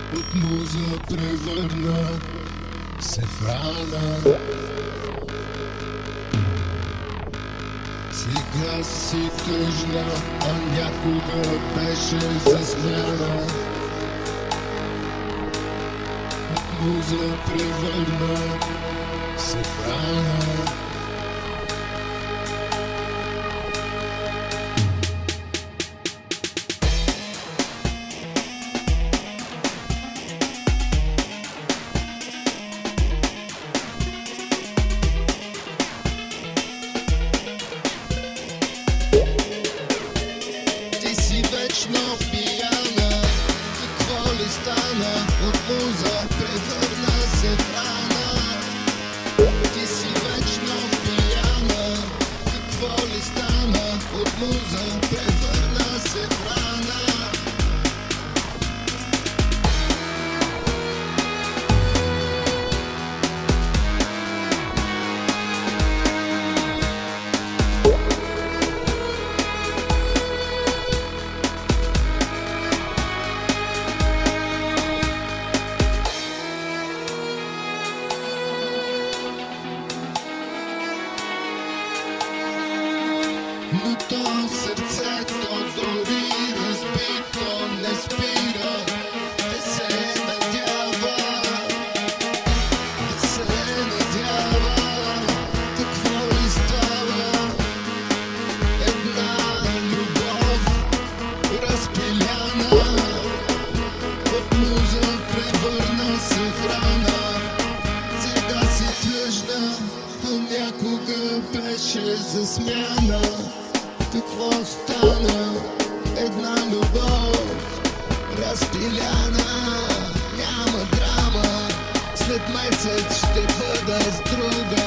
от муза превърна се в рана. Сега си тъжна, а някога беше за смяна. От муза превърна се в рана. Вечно пияна, какво ли стана? От муза превърна се в рана. Ти си вечно пияна, какво ли стана? От муза превърна се в рана. Но то сърцето дори разбито не спира да се надява, да се надява. Какво ли става? Една любов разпиляна, от муза превърна се в рана. Сега си тъжна, а някога беше за смяна. Какво стана? Една любов разпиляна. Няма драма, след месец ще бъда с друга.